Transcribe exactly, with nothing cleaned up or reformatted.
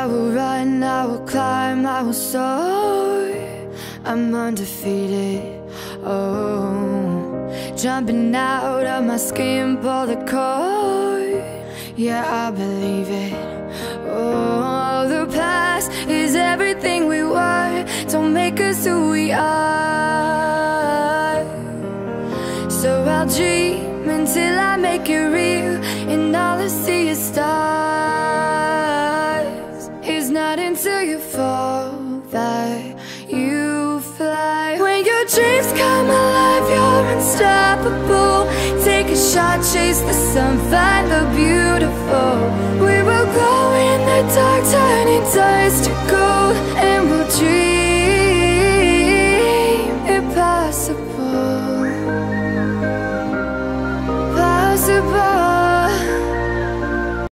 I will run, I will climb, I will soar. I'm undefeated, oh. Jumping out of my skin, pull the cord. Yeah, I believe it. Oh, the past is everything we were. Don't make us who we are. So I'll dream until I make it real, and all I see is stars. It's not until you fall that you fly. When your dreams come alive, you're unstoppable. Take a shot, chase the sun, find the beautiful. We will glow in the dark, turning dust to gold, and we'll dream impossible.